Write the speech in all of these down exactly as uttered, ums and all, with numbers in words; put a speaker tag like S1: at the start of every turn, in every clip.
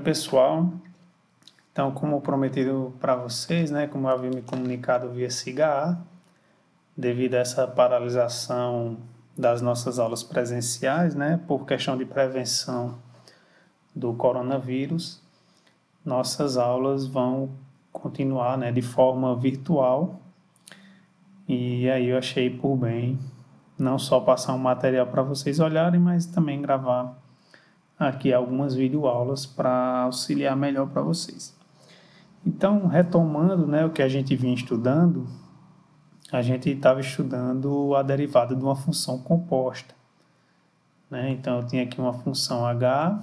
S1: pessoal, então como prometido para vocês, né, como eu havia me comunicado via SIGA, devido a essa paralisação das nossas aulas presenciais, né, por questão de prevenção do coronavírus, nossas aulas vão continuar, né, de forma virtual. E aí eu achei por bem não só passar um material para vocês olharem, mas também gravar aqui algumas videoaulas para auxiliar melhor para vocês. Então, retomando, né, o que a gente vinha estudando, a gente estava estudando a derivada de uma função composta. Né? Então, eu tinha aqui uma função h,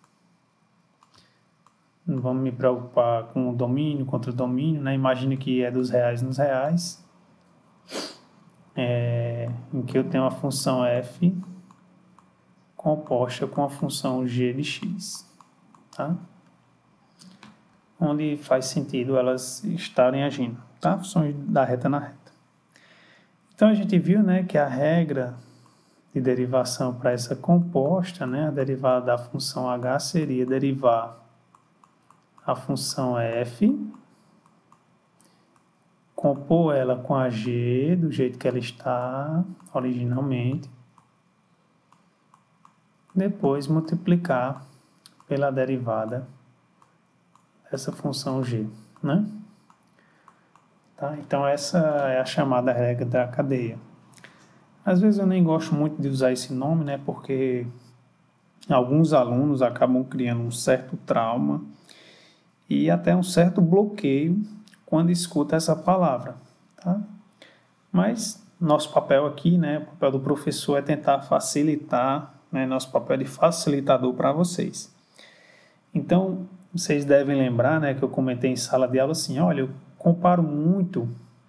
S1: não vamos me preocupar com o domínio, contra o domínio, né? Imagine que é dos reais nos reais, é, em que eu tenho uma função f composta com a função g de x, tá? Onde faz sentido elas estarem agindo, tá? Funções da reta na reta. Então, a gente viu, né, que a regra de derivação para essa composta, né, a derivada da função h seria derivar a função f, compor ela com a g do jeito que ela está originalmente, depois multiplicar pela derivada dessa função g, né? Tá? Então, essa é a chamada regra da cadeia. Às vezes eu nem gosto muito de usar esse nome, né? Porque alguns alunos acabam criando um certo trauma e até um certo bloqueio quando escuta essa palavra, tá? Mas nosso papel aqui, né? O papel do professor é tentar facilitar, né? Nosso papel de facilitador para vocês. Então, vocês devem lembrar, né? Que eu comentei em sala de aula assim, olha, eu comparo muito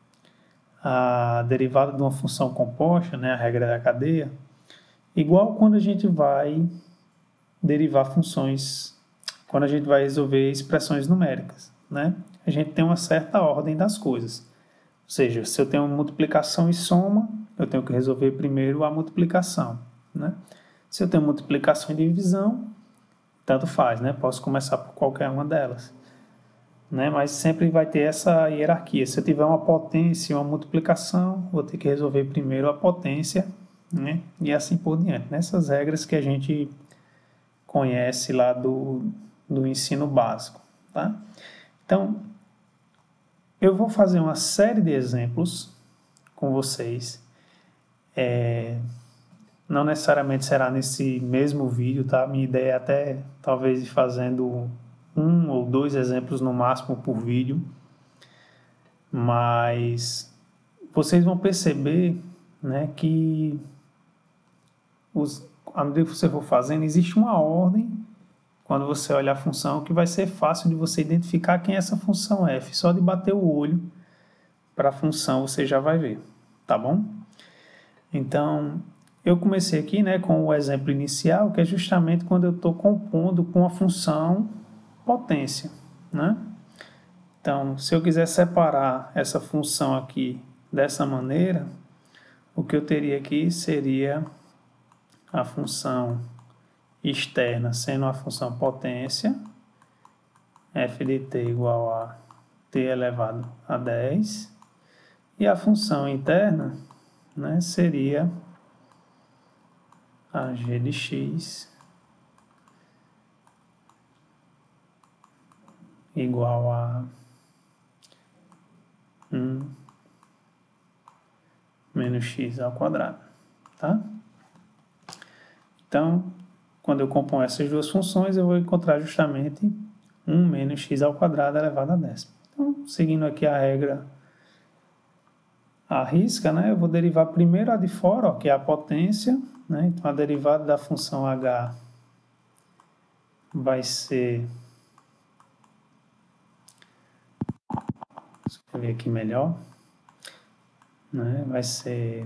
S1: a derivada de uma função composta, né, a regra da cadeia, igual quando a gente vai derivar funções, quando a gente vai resolver expressões numéricas, né? A gente tem uma certa ordem das coisas. Ou seja, se eu tenho multiplicação e soma, eu tenho que resolver primeiro a multiplicação, né? Se eu tenho multiplicação e divisão, tanto faz, né? Posso começar por qualquer uma delas. Né? Mas sempre vai ter essa hierarquia. Se eu tiver uma potência e uma multiplicação, vou ter que resolver primeiro a potência, né? E assim por diante. Nessas regras que a gente conhece lá do, do ensino básico. Tá? Então, eu vou fazer uma série de exemplos com vocês. É, não necessariamente será nesse mesmo vídeo, tá? Minha ideia é até talvez ir fazendo um ou dois exemplos no máximo por vídeo, mas vocês vão perceber, né, que os, à medida que você for fazendo, existe uma ordem quando você olha a função que vai ser fácil de você identificar quem é essa função f. Só de bater o olho para a função você já vai ver, tá bom? Então, eu comecei aqui, né, com o exemplo inicial, que é justamente quando eu estou compondo com a função potência, né? Então, se eu quiser separar essa função aqui dessa maneira, o que eu teria aqui seria a função externa sendo a função potência, f de t igual a t elevado a dez, e a função interna, né, seria a g de x igual a um menos x ao quadrado, tá? Então, quando eu componho essas duas funções, eu vou encontrar justamente um menos x ao quadrado elevado a décima. Então, seguindo aqui a regra à risca, né, eu vou derivar primeiro a de fora, ó, que é a potência, né? Então, a derivada da função h vai ser... Vou escrever aqui melhor. Né? Vai ser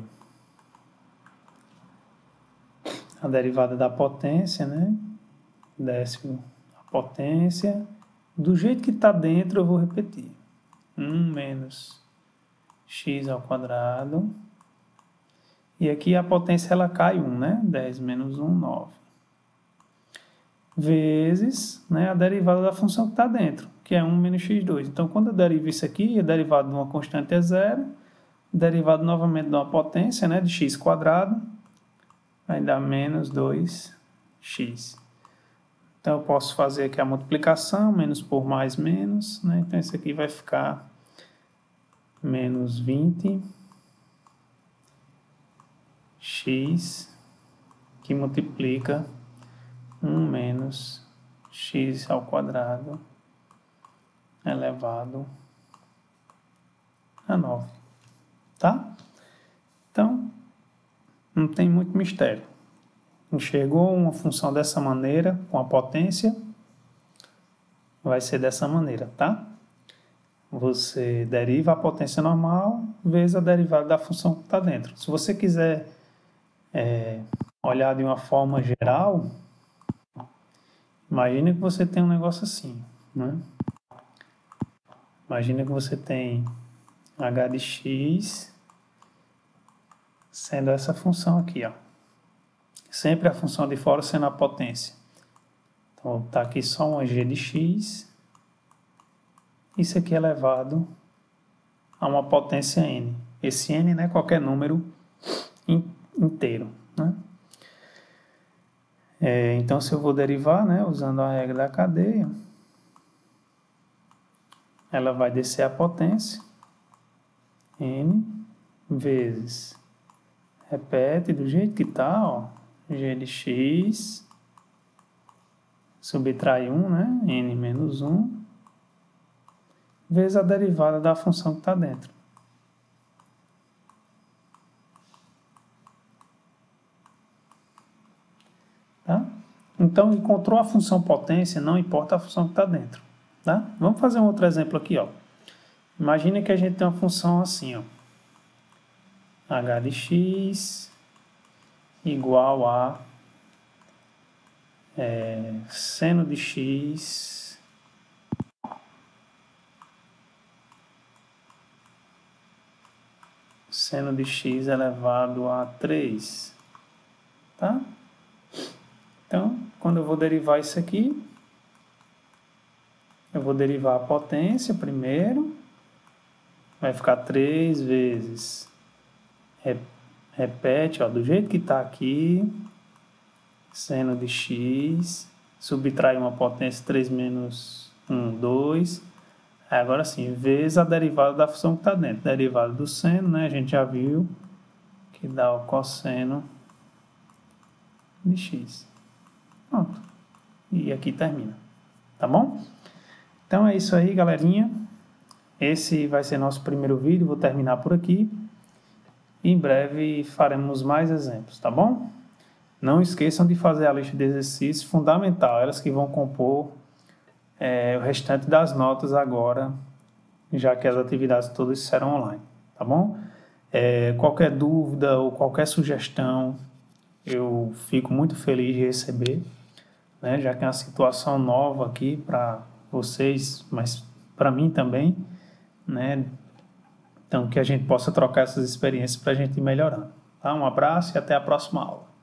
S1: a derivada da potência, né? Décimo a potência. Do jeito que está dentro, eu vou repetir. um menos x ao quadrado. E aqui a potência ela cai um, né? dez menos um, nove. vezes, né, a derivada da função que está dentro, que é um menos x dois. Então, quando eu derivo isso aqui, a derivada de uma constante é zero, derivada novamente de uma potência, né, de x quadrado, vai dar menos dois x. Então, eu posso fazer aqui a multiplicação, menos por mais menos, né? Então, isso aqui vai ficar menos vinte x, que multiplica um menos x ao quadrado elevado a nove, tá? Então, não tem muito mistério. Enxergou uma função dessa maneira, com a potência, vai ser dessa maneira, tá? Você deriva a potência normal vezes a derivada da função que está dentro. Se você quiser é, olhar de uma forma geral, imagina que você tem um negócio assim, né? Imagina que você tem h de x sendo essa função aqui, ó. Sempre a função de fora sendo a potência. Então, está aqui só uma g de x. Isso aqui é elevado a uma potência n. Esse n, né, qualquer número inteiro, né? É, então, se eu vou derivar, né, usando a regra da cadeia, ela vai descer a potência, n, vezes, repete do jeito que está, ó, g de x, subtrai um, né, n menos um, vezes a derivada da função que está dentro. Tá? Então, encontrou a função potência, não importa a função que está dentro. Tá? Vamos fazer um outro exemplo aqui, ó. Imagina que a gente tem uma função assim, ó. H de x igual a é, seno de x seno de x elevado a três. Tá? Então, quando eu vou derivar isso aqui, eu vou derivar a potência primeiro, vai ficar três vezes, repete, ó, do jeito que está aqui, seno de x, subtrai uma potência três menos um, dois, agora sim, vezes a derivada da função que está dentro, derivada do seno, né, a gente já viu que dá o cosseno de x. Pronto. E aqui termina. Tá bom? Então é isso aí, galerinha. Esse vai ser nosso primeiro vídeo. Vou terminar por aqui. Em breve faremos mais exemplos, tá bom? Não esqueçam de fazer a lista de exercícios fundamental, elas que vão compor é, o restante das notas agora, já que as atividades todas serão online, tá bom? É, qualquer dúvida ou qualquer sugestão, eu fico muito feliz de receber, né, já que é uma situação nova aqui para vocês, mas para mim também, né? Então, que a gente possa trocar essas experiências para a gente ir melhorando. Tá? Um abraço e até a próxima aula.